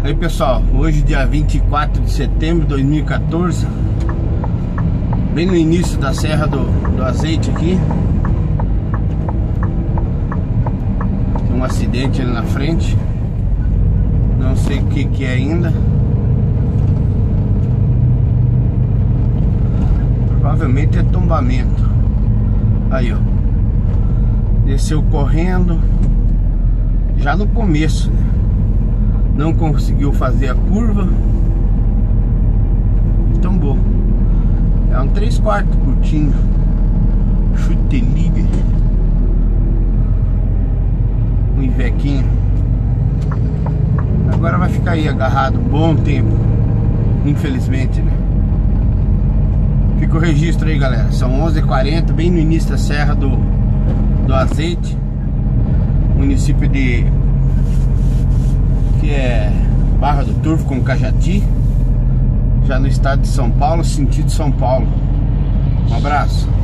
Aí pessoal, hoje dia 24 de setembro de 2014, bem no início da Serra do Azeite aqui. Tem um acidente ali na frente, não sei o que é ainda. Provavelmente é tombamento. Aí ó, desceu correndo já no começo, né? Não conseguiu fazer a curva, tombou. É um 3/4 curtinho, chute livre, um Ivequinho. Agora vai ficar aí agarrado um bom tempo, infelizmente, né? Fica o registro aí, galera. São 11h40, bem no início da Serra do Azeite, município de que é Barra do Turvo com Cajati, já no estado de São Paulo, sentido São Paulo. Um abraço.